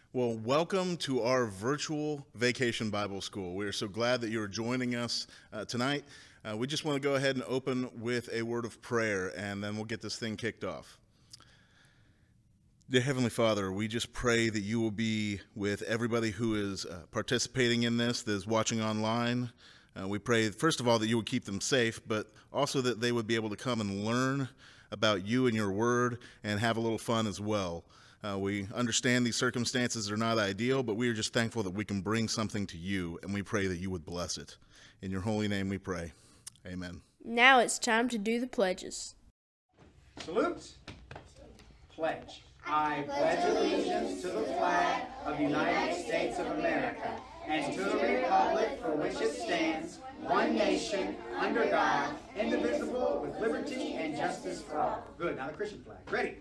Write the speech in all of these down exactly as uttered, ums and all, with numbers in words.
Well, welcome to our virtual Vacation Bible School. We are so glad that you're joining us uh, tonight. Uh, we just want to go ahead and open with a word of prayer, and then we'll get this thing kicked off. Dear Heavenly Father, we just pray that you will be with everybody who is uh, participating in this, that is watching online. Uh, we pray, first of all, that you would keep them safe, but also that they would be able to come and learn about you and your word and have a little fun as well. Uh, we understand these circumstances are not ideal, but we are just thankful that we can bring something to you, and we pray that you would bless it. In your holy name we pray. Amen. Now it's time to do the pledges. Salute. Pledge. I pledge allegiance to the flag of the United States of America and to the republic for which it stands, one nation, under God, indivisible, with liberty and justice for all. Good. Now the Christian flag. Ready.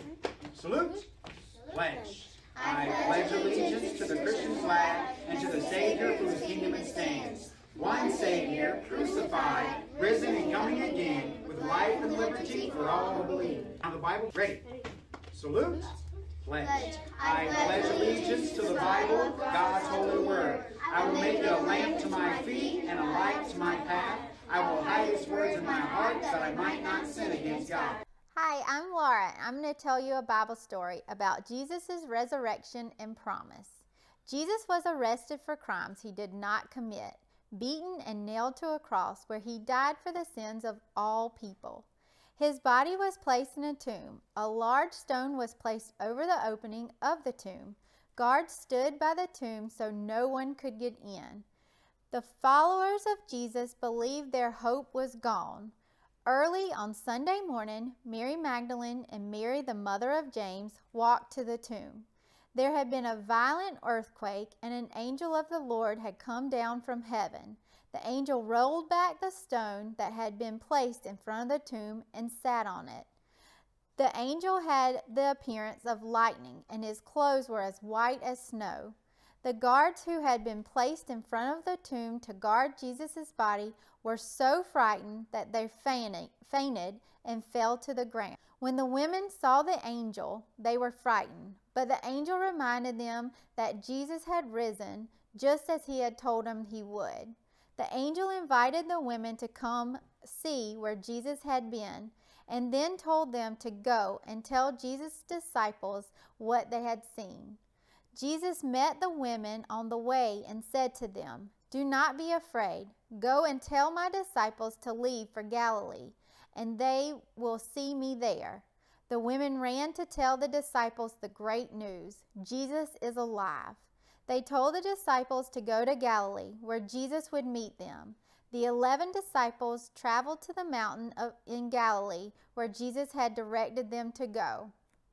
Salute. Pledge. I pledge allegiance to the Christian flag and to the Savior whose kingdom it stands. One Savior, crucified, risen and coming again, with life and liberty for all who believe. Now the Bible. Ready. Salute. Pledge. I pledge allegiance to the Bible, God's holy word. I will make it a lamp to my feet and a light to my path. I will hide His words in my heart that I might not sin against God. Hi, I'm Laura, and I'm going to tell you a Bible story about Jesus' resurrection and promise. Jesus was arrested for crimes he did not commit, beaten and nailed to a cross where he died for the sins of all people. His body was placed in a tomb. A large stone was placed over the opening of the tomb. Guards stood by the tomb so no one could get in. The followers of Jesus believed their hope was gone. Early on Sunday morning, Mary Magdalene and Mary, the mother of James, walked to the tomb. There had been a violent earthquake, and an angel of the Lord had come down from heaven. The angel rolled back the stone that had been placed in front of the tomb and sat on it. The angel had the appearance of lightning, and his clothes were as white as snow. The guards who had been placed in front of the tomb to guard Jesus' body were so frightened that they fainted and fell to the ground. When the women saw the angel, they were frightened, but the angel reminded them that Jesus had risen just as he had told them he would. The angel invited the women to come see where Jesus had been, and then told them to go and tell Jesus' disciples what they had seen. Jesus met the women on the way and said to them, "Do not be afraid. Go and tell my disciples to leave for Galilee, and they will see me there." The women ran to tell the disciples the great news: Jesus is alive. They told the disciples to go to Galilee, where Jesus would meet them. The eleven disciples traveled to the mountain of, in Galilee, where Jesus had directed them to go.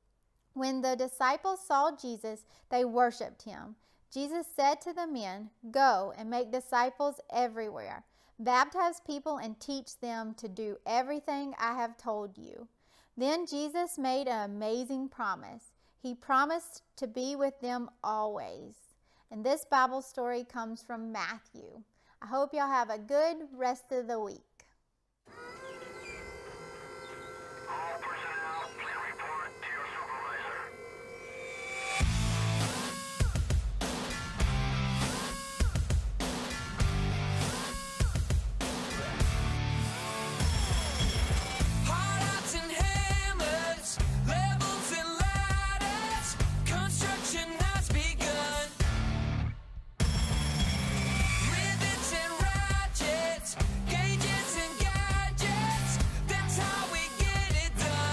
When the disciples saw Jesus, they worshipped him. Jesus said to the men, "Go and make disciples everywhere. Baptize people and teach them to do everything I have told you." Then Jesus made an amazing promise. He promised to be with them always. And this Bible story comes from Matthew. I hope y'all have a good rest of the week. Gauges and gadgets, that's how we get it done.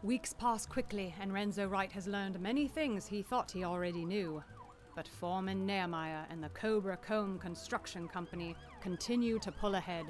Weeks pass quickly, and Renzo Wright has learned many things he thought he already knew. But Foreman Nehemiah and the Cobra Comb Construction Company continue to pull ahead.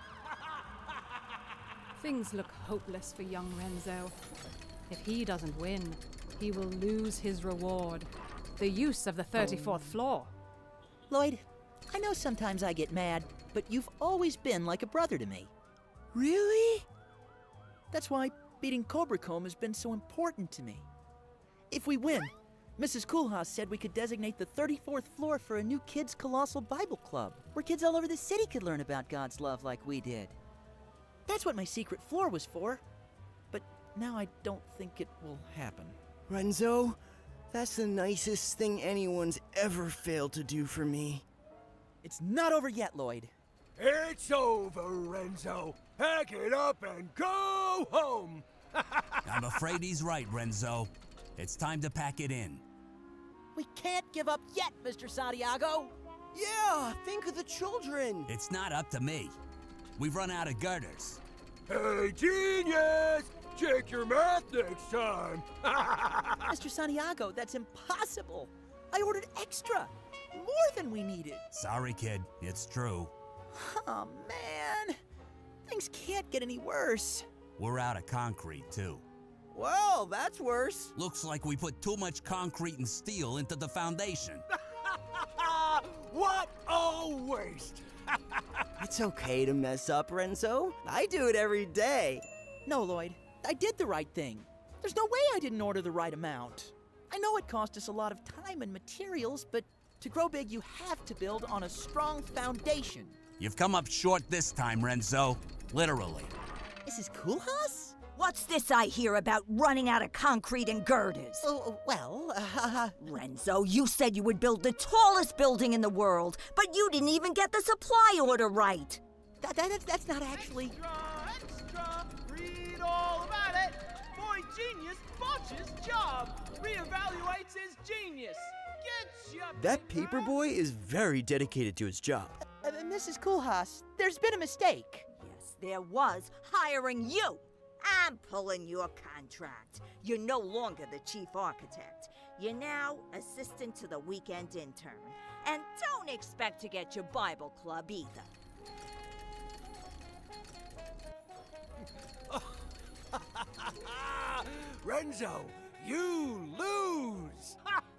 Things look hopeless for young Renzo. If he doesn't win, he will lose his reward, the use of the thirty-fourth floor. Lloyd, I know sometimes I get mad, but you've always been like a brother to me. Really? That's why beating Cobra Comb has been so important to me. If we win, Missus Coolhouse said we could designate the thirty-fourth floor for a new Kids Colossal Bible Club, where kids all over the city could learn about God's love like we did. That's what my secret floor was for. But now I don't think it will happen. Renzo, that's the nicest thing anyone's ever failed to do for me. It's not over yet, Lloyd. It's over, Renzo. Pack it up and go home. I'm afraid he's right, Renzo. It's time to pack it in. We can't give up yet, Mister Santiago. Yeah, think of the children. It's not up to me. We've run out of girders. Hey, genius! Check your math next time. Mister Santiago, that's impossible. I ordered extra. More than we needed. Sorry, kid. It's true. Oh, man. Things can't get any worse. We're out of concrete, too. Well, that's worse. Looks like we put too much concrete and steel into the foundation. What a waste! It's okay to mess up, Renzo. I do it every day. No, Lloyd. I did the right thing. There's no way I didn't order the right amount. I know it cost us a lot of time and materials, but to grow big, you have to build on a strong foundation. You've come up short this time, Renzo. Literally. Missus Coolhouse? What's this I hear about running out of concrete and girders? Oh, well, uh... Renzo, you said you would build the tallest building in the world, but you didn't even get the supply order right. That, that, that's not actually... Extra, extra, read all about it. Boy genius botches job. Reevaluates his genius. Get your That paper boy is very dedicated to his job. Uh, uh, Missus Coolhouse, there's been a mistake. Yes, there was. Hiring you. I'm pulling your contract. You're no longer the chief architect. You're now assistant to the weekend intern. And don't expect to get your Bible club either. Renzo, you lose!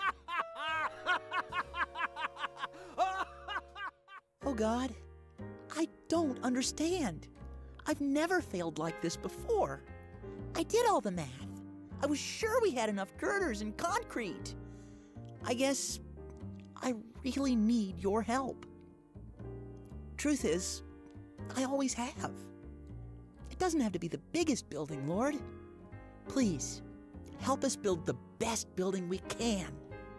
Oh, God. I don't understand. I've never failed like this before. I did all the math. I was sure we had enough girders and concrete. I guess I really need your help. Truth is, I always have. It doesn't have to be the biggest building, Lord. Please, help us build the best building we can.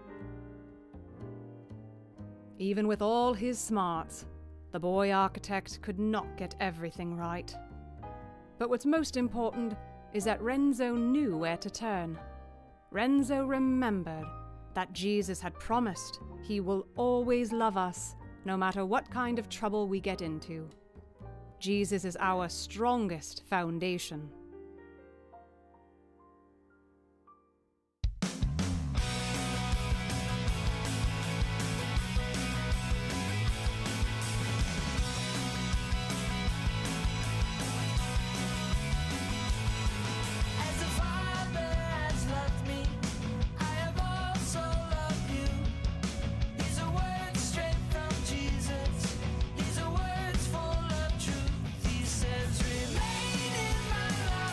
Even with all his smarts, the boy architect could not get everything right. But what's most important is that Renzo knew where to turn. Renzo remembered that Jesus had promised he will always love us, no matter what kind of trouble we get into. Jesus is our strongest foundation. These are words full of truth. He says, remain in my life.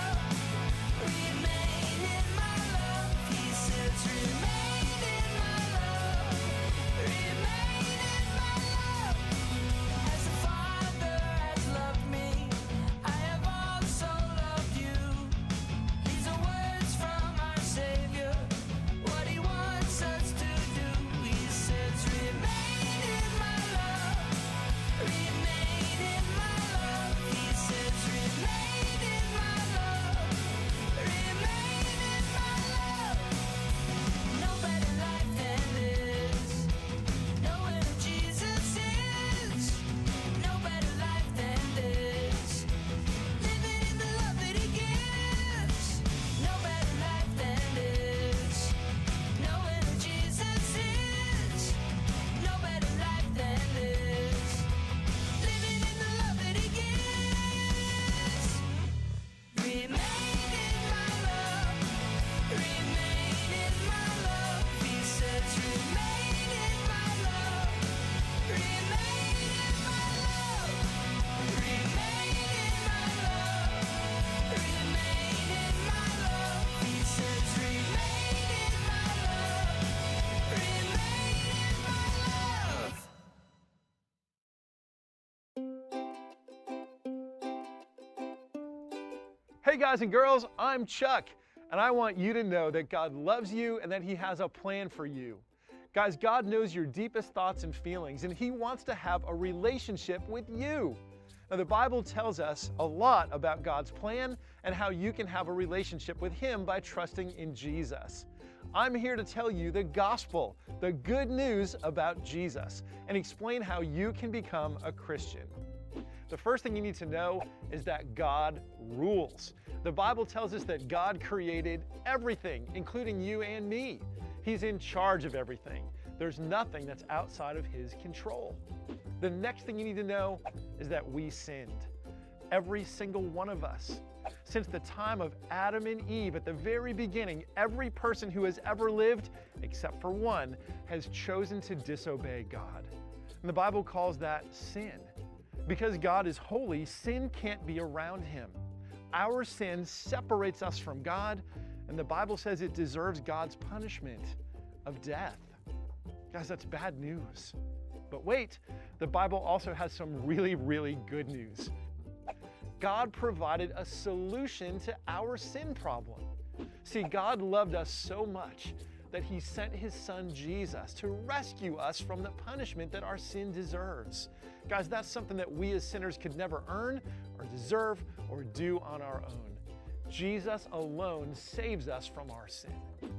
Hey guys and girls, I'm Chuck, and I want you to know that God loves you and that He has a plan for you. Guys, God knows your deepest thoughts and feelings, and He wants to have a relationship with you. Now, the Bible tells us a lot about God's plan and how you can have a relationship with Him by trusting in Jesus. I'm here to tell you the gospel, the good news about Jesus, and explain how you can become a Christian. The first thing you need to know is that God rules. The Bible tells us that God created everything, including you and me. He's in charge of everything. There's nothing that's outside of His control. The next thing you need to know is that we sinned. Every single one of us. Since the time of Adam and Eve at the very beginning, every person who has ever lived, except for one, has chosen to disobey God. And the Bible calls that sin. Because God is holy, sin can't be around Him. Our sin separates us from God, and the Bible says it deserves God's punishment of death. Guys, that's bad news. But wait, the Bible also has some really, really good news. God provided a solution to our sin problem. See, God loved us so much that He sent His Son Jesus to rescue us from the punishment that our sin deserves. Guys, that's something that we as sinners could never earn or deserve or do on our own. Jesus alone saves us from our sin.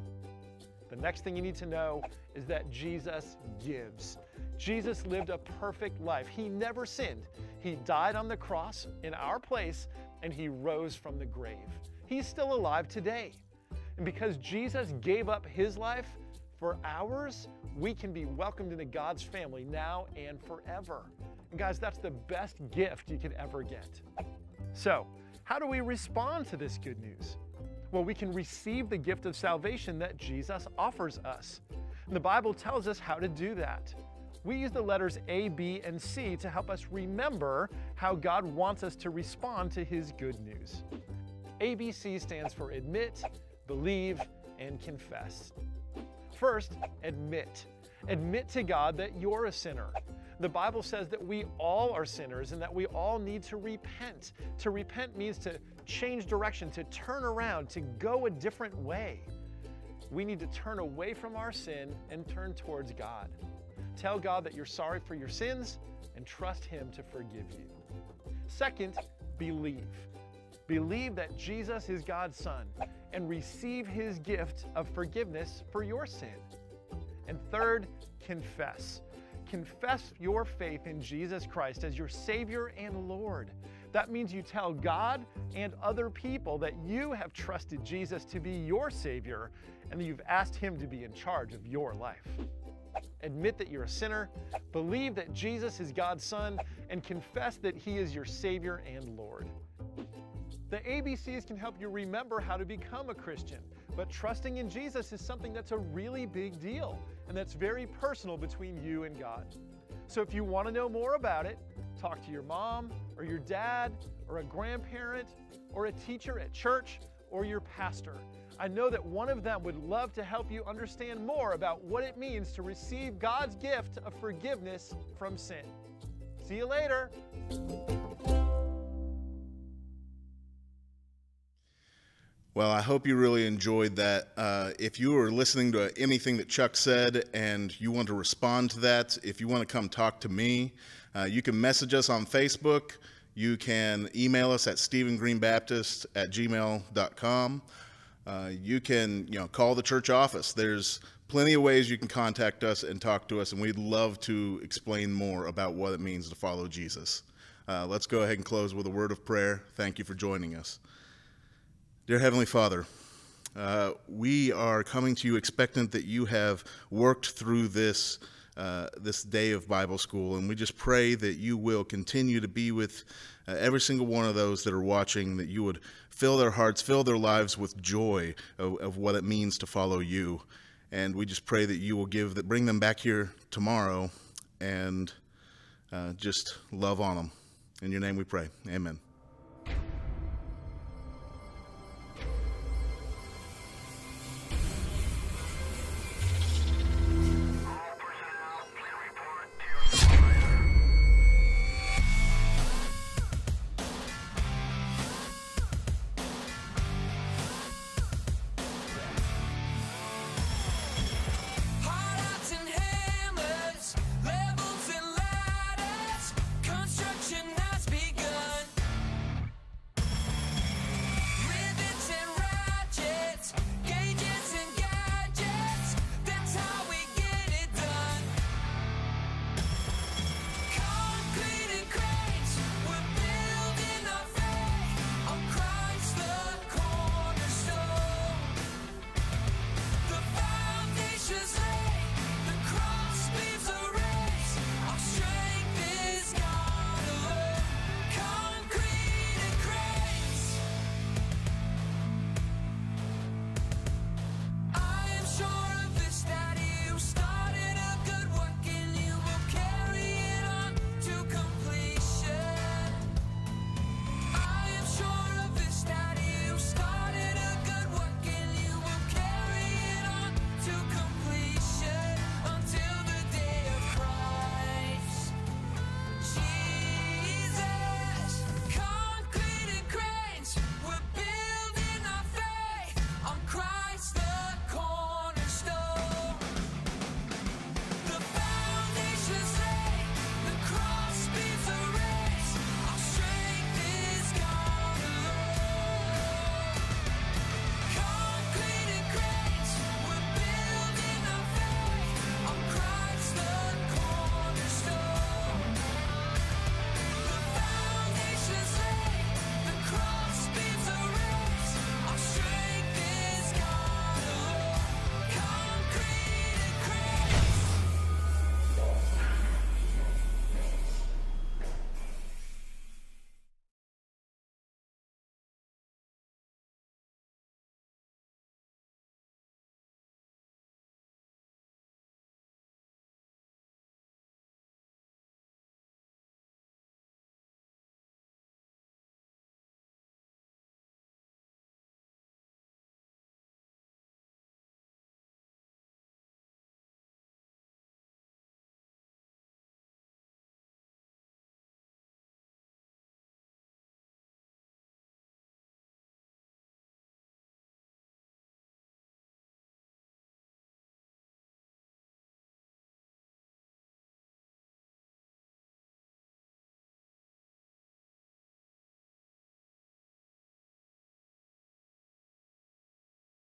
The next thing you need to know is that Jesus gives. Jesus lived a perfect life. He never sinned. He died on the cross in our place, and He rose from the grave. He's still alive today. And because Jesus gave up His life for ours, we can be welcomed into God's family now and forever. And guys, that's the best gift you could ever get. So, how do we respond to this good news? Well, we can receive the gift of salvation that Jesus offers us. And the Bible tells us how to do that. We use the letters A, B, and C to help us remember how God wants us to respond to His good news. A B C stands for admit, believe, and confess. First, admit. Admit to God that you're a sinner. The Bible says that we all are sinners and that we all need to repent. To repent means to change direction, to turn around, to go a different way. We need to turn away from our sin and turn towards God. Tell God that you're sorry for your sins and trust Him to forgive you. Second, believe. Believe that Jesus is God's Son and receive His gift of forgiveness for your sin. And third, confess. Confess your faith in Jesus Christ as your Savior and Lord. That means you tell God and other people that you have trusted Jesus to be your Savior and that you've asked Him to be in charge of your life. Admit that you're a sinner, believe that Jesus is God's Son, and confess that He is your Savior and Lord. The A B Cs can help you remember how to become a Christian, but trusting in Jesus is something that's a really big deal, and that's very personal between you and God. So if you want to know more about it, talk to your mom, or your dad, or a grandparent, or a teacher at church, or your pastor. I know that one of them would love to help you understand more about what it means to receive God's gift of forgiveness from sin. See you later. Well, I hope you really enjoyed that. Uh, if you are listening to anything that Chuck said and you want to respond to that, if you want to come talk to me, uh, you can message us on Facebook. You can email us at stephen greene baptist at gmail dot com. Uh, you can, you know, call the church office. There's plenty of ways you can contact us and talk to us, and we'd love to explain more about what it means to follow Jesus. Uh, let's go ahead and close with a word of prayer. Thank you for joining us. Dear Heavenly Father, uh, we are coming to you expectant that you have worked through this uh, this day of Bible school, and we just pray that you will continue to be with uh, every single one of those that are watching, that you would fill their hearts, fill their lives with joy of, of what it means to follow you. And we just pray that you will give that, bring them back here tomorrow and uh, just love on them. In your name we pray. Amen.